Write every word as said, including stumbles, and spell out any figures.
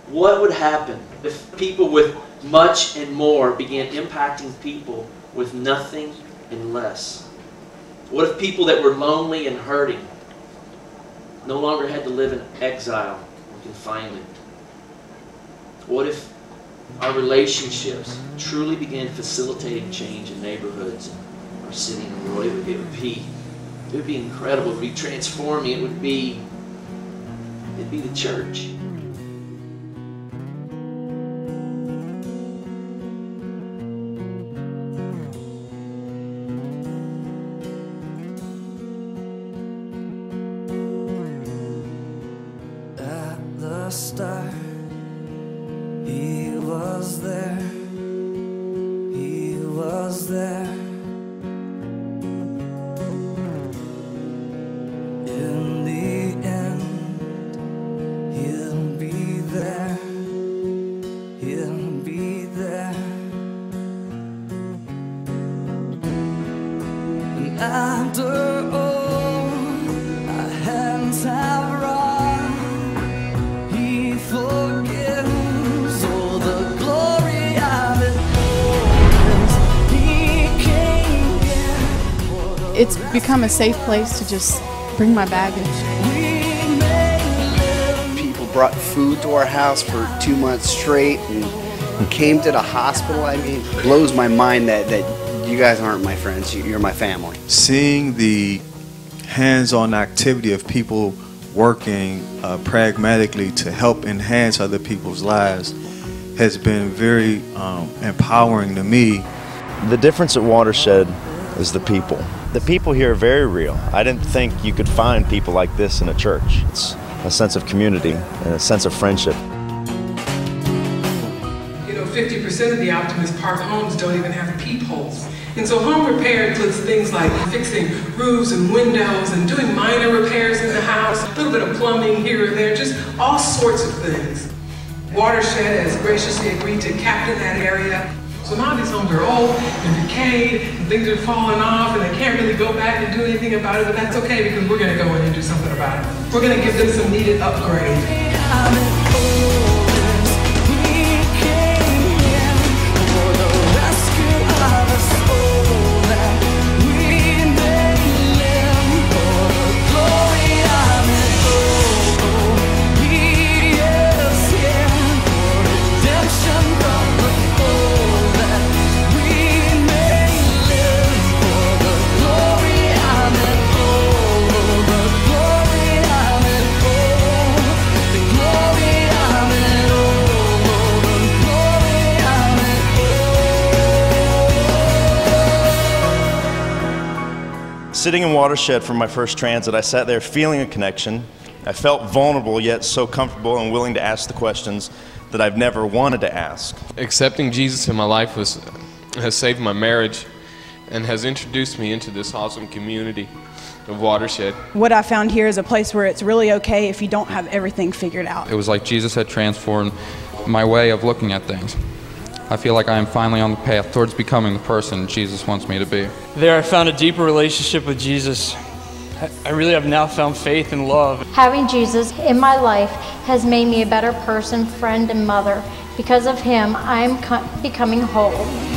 What would happen if people with much and more began impacting people with nothing and less? What if people that were lonely and hurting no longer had to live in exile and confinement? What if our relationships truly began facilitating change in neighborhoods, in our city and the world? It would, it would be, it would be incredible. It would be transforming. It would be, it'd be the church. At the start, He was there, He was there. In the end, He'll be there, He'll be there. And after all our hands have run, He forgives all the glory of it all. He came here. It's become a safe place to just bring my baggage. We may live. People brought food to our house for two months straight and came to the hospital. I mean, it blows my mind that, that you guys aren't my friends, you're my family. Seeing the hands-on activity of people working uh, pragmatically to help enhance other people's lives has been very um, empowering to me. The difference at Watershed is the people. The people here are very real. I didn't think you could find people like this in a church. It's a sense of community and a sense of friendship. You know, fifty percent of the Optimist Park homes don't even have peepholes. And so home repair includes things like fixing roofs and windows and doing minor repairs in the house, a little bit of plumbing here or there, just all sorts of things. Watershed has graciously agreed to captain that area. So now these homes are old and decayed and things are falling off and they can't really go back and do anything about it, but that's okay because we're going to go in and do something about it. We're going to give them some needed upgrade. Sitting in Watershed for my first transit, I sat there feeling a connection. I felt vulnerable yet so comfortable and willing to ask the questions that I've never wanted to ask. Accepting Jesus in my life was, has saved my marriage and has introduced me into this awesome community of Watershed. What I found here is a place where it's really okay if you don't have everything figured out. It was like Jesus had transformed my way of looking at things. I feel like I am finally on the path towards becoming the person Jesus wants me to be. There I found a deeper relationship with Jesus. I really have now found faith and love. Having Jesus in my life has made me a better person, friend, and mother. Because of him, I am becoming whole.